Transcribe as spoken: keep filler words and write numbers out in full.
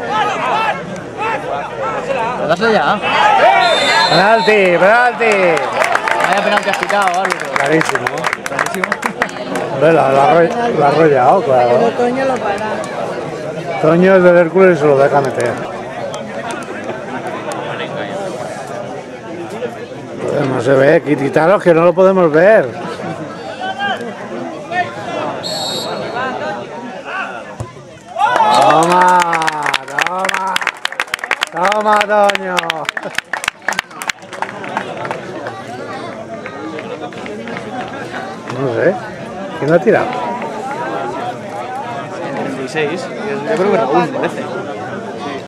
¿Lo das ya? Penalti, penalti. Vaya penalti has quitado, árbitro. Clarísimo. Clarísimo. Hombre, la, la, la ha arrollado, claro. Pero Toño lo para. Toño es del Hércules y se lo deja meter. Pues no se ve, quitaros que no lo podemos ver. Toma, toma, toma, Toño. No sé, ¿quién lo ha tirado? dieciséis, yo creo que Raúl, parece.